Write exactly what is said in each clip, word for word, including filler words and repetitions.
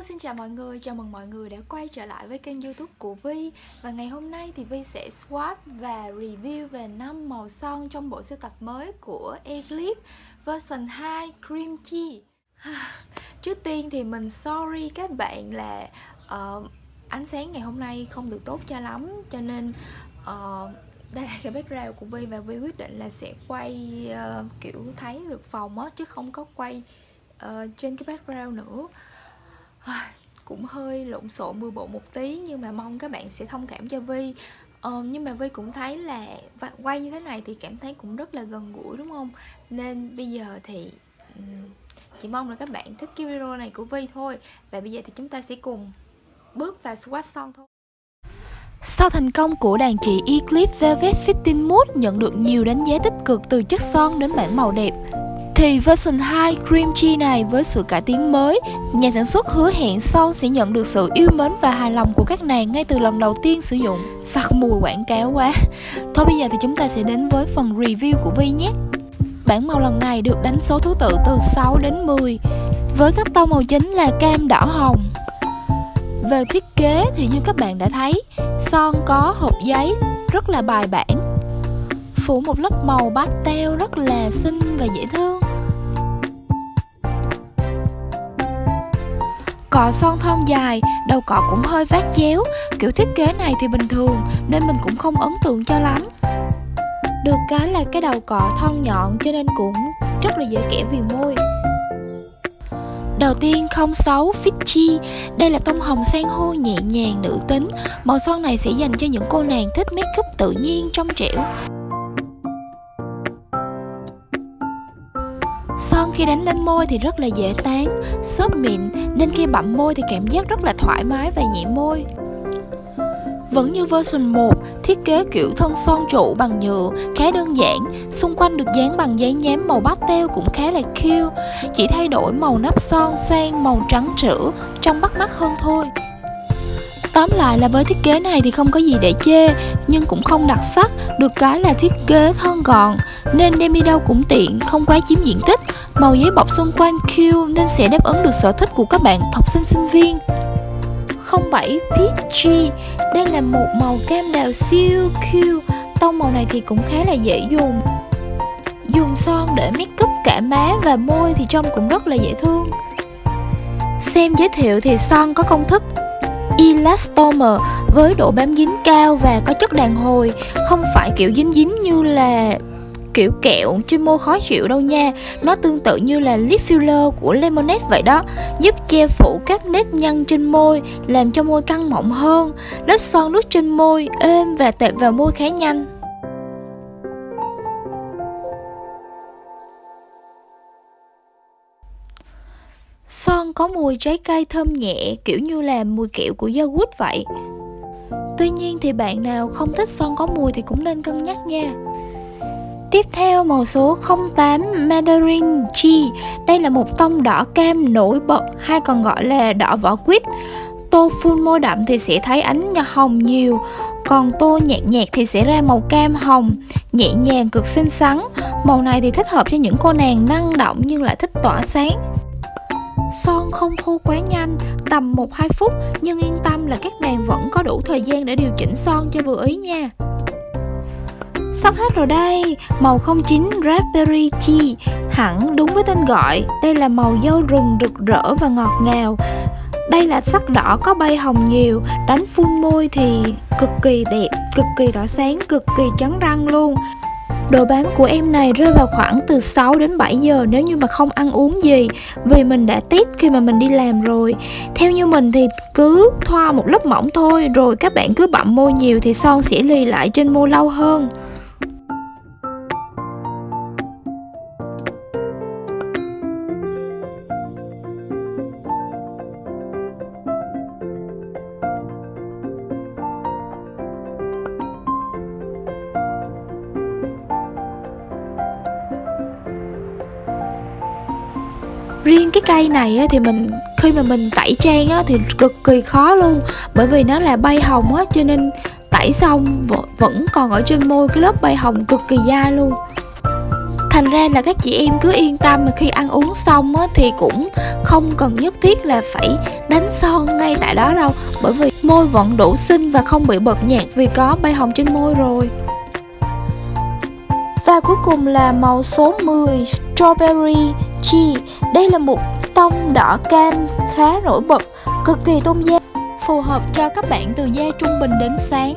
xin chào mọi người, chào mừng mọi người đã quay trở lại với kênh YouTube của Vi. Và ngày hôm nay thì Vi sẽ swatch và review về năm màu son trong bộ sưu tập mới của Eclipse version hai Cream Chi. Trước tiên thì mình sorry các bạn là uh, ánh sáng ngày hôm nay không được tốt cho lắm, cho nên uh, đây là cái background của Vi và Vi quyết định là sẽ quay uh, kiểu thấy được phòng á, chứ không có quay uh, trên cái background nữa. Cũng hơi lộn xộn bừa bộn một tí, nhưng mà mong các bạn sẽ thông cảm cho Vi. ờ, Nhưng mà Vi cũng thấy là quay như thế này thì cảm thấy cũng rất là gần gũi, đúng không? Nên bây giờ thì chỉ mong là các bạn thích cái video này của Vi thôi. Và bây giờ thì chúng ta sẽ cùng bước vào swatch son thôi. Sau thành công của đàn chị Eclipse Velvet Fitting Mousse nhận được nhiều đánh giá tích cực từ chất son đến bảng màu đẹp, thì version hai Cream Chi này với sự cải tiến mới, nhà sản xuất hứa hẹn son sẽ nhận được sự yêu mến và hài lòng của các nàng ngay từ lần đầu tiên sử dụng. Sắc mùi quảng cáo quá. Thôi bây giờ thì chúng ta sẽ đến với phần review của Vi nhé. Bảng màu lần này được đánh số thứ tự từ sáu đến mười, với các tông màu chính là cam, đỏ, hồng. Về thiết kế thì như các bạn đã thấy, son có hộp giấy rất là bài bản, phủ một lớp màu pastel rất là xinh và dễ thương. Cọ son thon dài, đầu cọ cũng hơi vát chéo. Kiểu thiết kế này thì bình thường nên mình cũng không ấn tượng cho lắm. Được cái là cái đầu cọ thon nhọn cho nên cũng rất là dễ kẻ viền môi. Đầu tiên không sáu Fitchi. Đây là tông hồng san hô nhẹ nhàng nữ tính. Màu son này sẽ dành cho những cô nàng thích make up tự nhiên trong trẻo. Son khi đánh lên môi thì rất là dễ tán, xốp mịn, nên khi bặm môi thì cảm giác rất là thoải mái và nhẹ môi. Vẫn như version một, thiết kế kiểu thân son trụ bằng nhựa khá đơn giản, xung quanh được dán bằng giấy nhám màu pastel cũng khá là cute, chỉ thay đổi màu nắp son sang màu trắng trữ, trông bắt mắt hơn thôi. Tóm lại là với thiết kế này thì không có gì để chê, nhưng cũng không đặc sắc. Được cái là thiết kế thon gọn nên đem đi đâu cũng tiện, không quá chiếm diện tích. Màu giấy bọc xung quanh cute nên sẽ đáp ứng được sở thích của các bạn học sinh sinh viên. không bảy Peachy. Đây là một màu cam đào siêu cute. Tông màu này thì cũng khá là dễ dùng. Dùng son để make up cả má và môi thì trông cũng rất là dễ thương. Xem giới thiệu thì son có công thức elastomer với độ bám dính cao và có chất đàn hồi, không phải kiểu dính dính như là kiểu kẹo trên môi khó chịu đâu nha. Nó tương tự như là lip filler của Lemonade vậy đó, giúp che phủ các nếp nhăn trên môi, làm cho môi căng mọng hơn. Lớp son lướt trên môi êm và tệp vào môi khá nhanh. Son có mùi trái cây thơm nhẹ, kiểu như là mùi kẹo của yogurt vậy. Tuy nhiên thì bạn nào không thích son có mùi thì cũng nên cân nhắc nha. Tiếp theo màu số không tám Mandarin Chi. Đây là một tông đỏ cam nổi bật, hay còn gọi là đỏ vỏ quýt. Tô full môi đậm thì sẽ thấy ánh hồng nhiều, còn tô nhạt nhạt thì sẽ ra màu cam hồng, nhẹ nhàng cực xinh xắn. Màu này thì thích hợp cho những cô nàng năng động nhưng lại thích tỏa sáng. Son không khô quá nhanh, tầm một đến hai phút, nhưng yên tâm là các nàng vẫn có đủ thời gian để điều chỉnh son cho vừa ý nha. Sắp hết rồi đây, màu không chín Raspberry Chi. Hẳn đúng với tên gọi, đây là màu dâu rừng rực rỡ và ngọt ngào. Đây là sắc đỏ có bay hồng nhiều, đánh full môi thì cực kỳ đẹp, cực kỳ tỏa sáng, cực kỳ chấn răng luôn. Độ bám của em này rơi vào khoảng từ sáu đến bảy giờ nếu như mà không ăn uống gì, vì mình đã test khi mà mình đi làm rồi. Theo như mình thì cứ thoa một lớp mỏng thôi, rồi các bạn cứ bặm môi nhiều thì son sẽ lì lại trên môi lâu hơn. Riêng cái cây này thì mình khi mà mình tẩy trang thì cực kỳ khó luôn, bởi vì nó là bay hồng á, cho nên tẩy xong vẫn còn ở trên môi cái lớp bay hồng cực kỳ dai luôn. Thành ra là các chị em cứ yên tâm, mà khi ăn uống xong á, thì cũng không cần nhất thiết là phải đánh son ngay tại đó đâu, bởi vì môi vẫn đủ xinh và không bị bật nhạt vì có bay hồng trên môi rồi. Và cuối cùng là màu số mười, Strawberry Tea. Đây là một tông đỏ cam khá nổi bật, cực kỳ tôn da, phù hợp cho các bạn từ da trung bình đến sáng.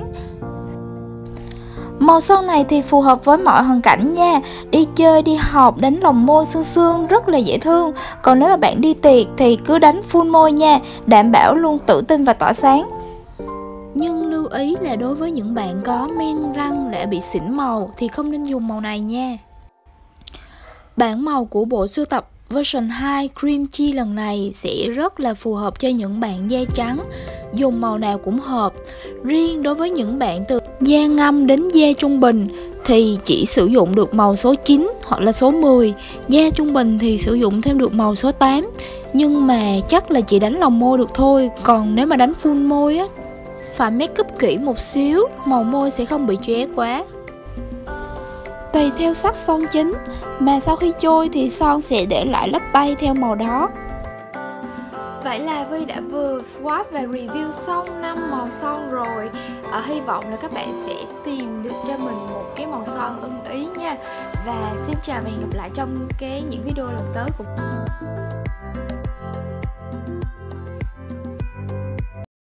Màu son này thì phù hợp với mọi hoàn cảnh nha. Đi chơi, đi học, đánh lòng môi sương sương rất là dễ thương. Còn nếu mà bạn đi tiệc thì cứ đánh full môi nha, đảm bảo luôn tự tin và tỏa sáng. Nhưng lưu ý là đối với những bạn có men răng đã bị xỉn màu thì không nên dùng màu này nha. Bảng màu của bộ sưu tập version hai Cream Tea lần này sẽ rất là phù hợp cho những bạn da trắng, dùng màu nào cũng hợp. Riêng đối với những bạn từ da ngâm đến da trung bình thì chỉ sử dụng được màu số chín hoặc là số mười, da trung bình thì sử dụng thêm được màu số tám. Nhưng mà chắc là chỉ đánh lòng môi được thôi, còn nếu mà đánh full môi á, phải make up kỹ một xíu, màu môi sẽ không bị chóe quá. Tùy theo sắc son chính, mà sau khi trôi thì son sẽ để lại lớp bay theo màu đó. Vậy là Vi đã vừa swatch và review xong năm màu son rồi. à, Hy vọng là các bạn sẽ tìm được cho mình một cái màu son ưng ý nha. Và xin chào và hẹn gặp lại trong cái những video lần tới của